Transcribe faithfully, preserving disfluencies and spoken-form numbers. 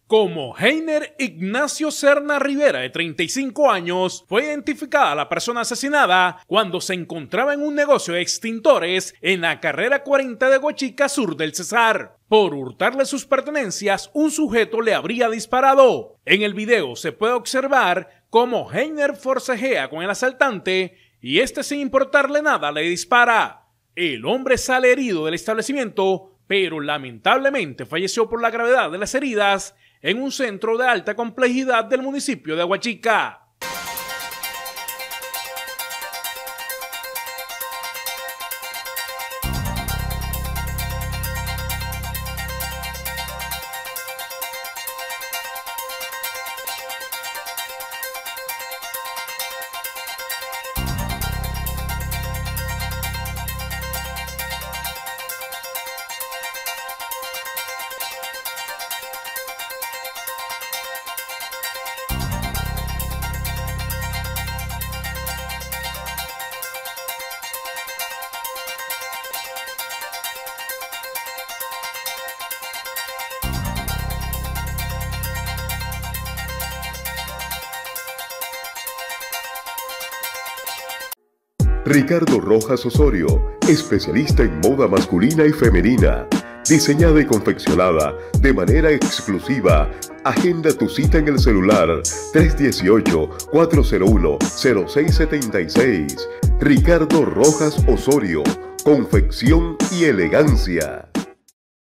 Como Heiner Ignacio Serna Rivera, de treinta y cinco años, fue identificada la persona asesinada cuando se encontraba en un negocio de extintores en la carrera cuarenta de Huachica, sur del Cesar. Por hurtarle sus pertenencias, un sujeto le habría disparado. En el video se puede observar cómo Heiner forcejea con el asaltante y este, sin importarle nada, le dispara. El hombre sale herido del establecimiento, pero lamentablemente falleció por la gravedad de las heridas en un centro de alta complejidad del municipio de Huachica. Ricardo Rojas Osorio, especialista en moda masculina y femenina, diseñada y confeccionada de manera exclusiva. Agenda tu cita en el celular tres uno ocho, cuatro cero uno, cero seis siete seis. Ricardo Rojas Osorio, confección y elegancia.